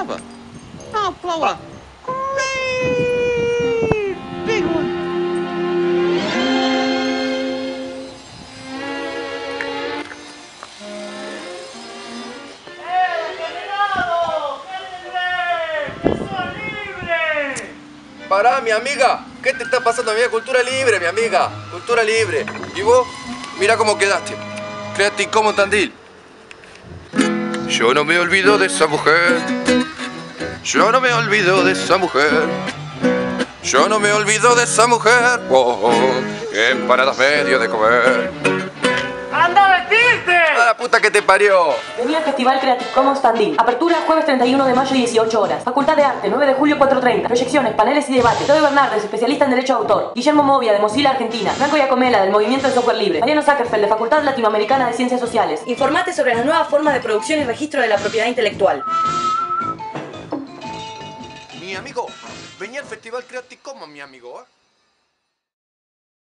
Plava. No, Plava. Big one. Pará, mi amiga. ¿Qué te está pasando, amiga? Cultura libre, mi amiga. Cultura libre. ¿Y vos? Mira cómo quedaste. Creative Commons Tandil. Yo no me olvido de esa mujer. Yo no me olvido de esa mujer. Yo no me olvido de esa mujer. Oh, oh, en paradas medio de comer. ¡Anda a vestirte! ¡A la puta que te parió! Vení al Festival Creative Commons Tandil. Apertura jueves 31 de mayo, 18 horas. Facultad de Arte, 9 de julio, 4:30. Proyecciones, paneles y debate. Toby Bernardes, especialista en Derecho de Autor. Guillermo Movia, de Mozilla Argentina. Franco Iacomela, del Movimiento de Software Libre. Mariano Zuckerfeld, de Facultad Latinoamericana de Ciencias Sociales. Informate sobre las nuevas formas de producción y registro de la propiedad intelectual. Mi amigo, venía al Festival Creative Commons, mi amigo, ¿eh?